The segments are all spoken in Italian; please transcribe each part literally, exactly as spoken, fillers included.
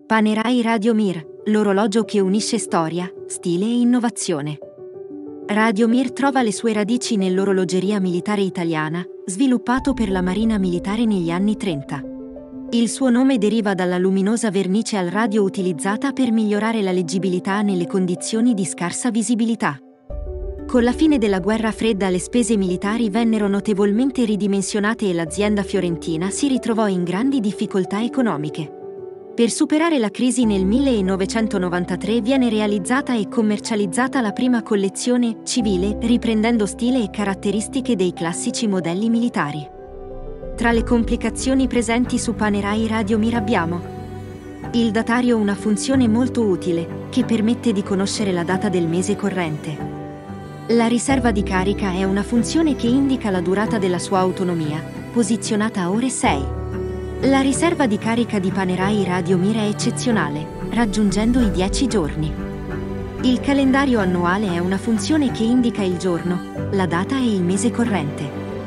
Panerai Radiomir, l'orologio che unisce storia, stile e innovazione. Radiomir trova le sue radici nell'orologeria militare italiana, sviluppato per la Marina Militare negli anni trenta. Il suo nome deriva dalla luminosa vernice al radio utilizzata per migliorare la leggibilità nelle condizioni di scarsa visibilità. Con la fine della guerra fredda le spese militari vennero notevolmente ridimensionate e l'azienda fiorentina si ritrovò in grandi difficoltà economiche. Per superare la crisi nel millenovecentonovantatré viene realizzata e commercializzata la prima collezione civile, riprendendo stile e caratteristiche dei classici modelli militari. Tra le complicazioni presenti su Panerai Radiomir abbiamo il datario, una funzione molto utile, che permette di conoscere la data del mese corrente. La riserva di carica è una funzione che indica la durata della sua autonomia, posizionata a ore sei. La riserva di carica di Panerai Radiomir è eccezionale, raggiungendo i dieci giorni. Il calendario annuale è una funzione che indica il giorno, la data e il mese corrente.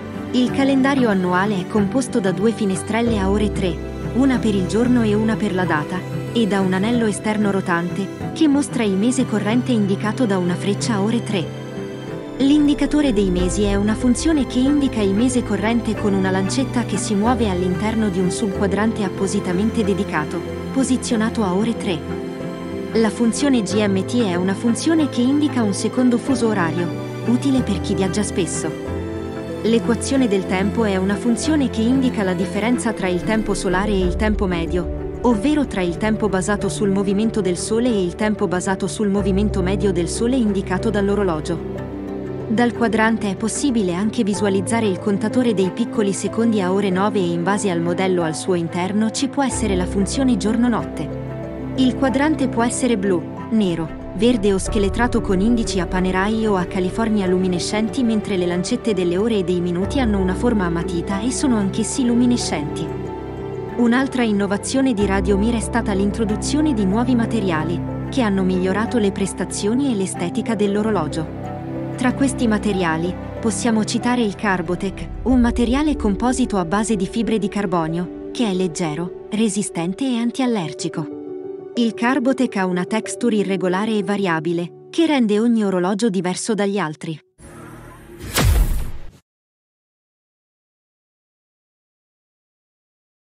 Il calendario annuale è composto da due finestrelle a ore tre, una per il giorno e una per la data, e da un anello esterno rotante, che mostra il mese corrente indicato da una freccia a ore tre. L'indicatore dei mesi è una funzione che indica il mese corrente con una lancetta che si muove all'interno di un subquadrante appositamente dedicato, posizionato a ore tre. La funzione G M T è una funzione che indica un secondo fuso orario, utile per chi viaggia spesso. L'equazione del tempo è una funzione che indica la differenza tra il tempo solare e il tempo medio, ovvero tra il tempo basato sul movimento del Sole e il tempo basato sul movimento medio del Sole indicato dall'orologio. Dal quadrante è possibile anche visualizzare il contatore dei piccoli secondi a ore nove e in base al modello al suo interno ci può essere la funzione giorno-notte. Il quadrante può essere blu, nero, verde o scheletrato con indici a Panerai o a California luminescenti, mentre le lancette delle ore e dei minuti hanno una forma a matita e sono anch'essi luminescenti. Un'altra innovazione di Radiomir è stata l'introduzione di nuovi materiali, che hanno migliorato le prestazioni e l'estetica dell'orologio. Tra questi materiali, possiamo citare il Carbotec, un materiale composito a base di fibre di carbonio, che è leggero, resistente e antiallergico. Il Carbotec ha una texture irregolare e variabile, che rende ogni orologio diverso dagli altri.